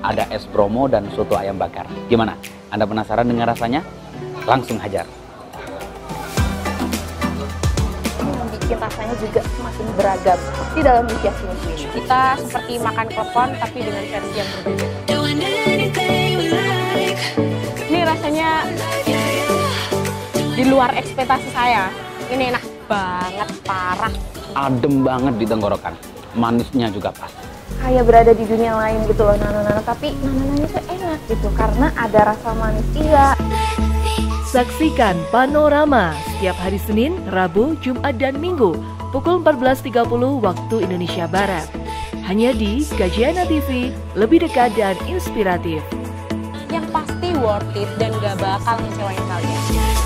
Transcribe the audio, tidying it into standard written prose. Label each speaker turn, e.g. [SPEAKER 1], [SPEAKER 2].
[SPEAKER 1] ada es bromo dan soto ayam bakar. Gimana? Anda penasaran dengan rasanya? Langsung hajar.
[SPEAKER 2] Yang bikin rasanya juga semakin beragam di dalam lumpia smoothie ini.
[SPEAKER 3] Kita seperti makan klepon tapi dengan versi yang berbeda. Ini rasanya di luar ekspektasi saya. Ini enak banget, parah.
[SPEAKER 1] Adem banget di tenggorokan. Manisnya juga pas.
[SPEAKER 2] Kayak berada di dunia lain gitu loh nano-nano, tapi nano-nano itu enak gitu karena ada rasa manis iya.
[SPEAKER 4] Saksikan Panorama setiap hari Senin, Rabu, Jumat, dan Minggu pukul 14.30 waktu Indonesia Barat. Hanya di Gajana TV, lebih dekat dan inspiratif.
[SPEAKER 3] Yang pasti worth it dan gak bakal ngecewain kalian.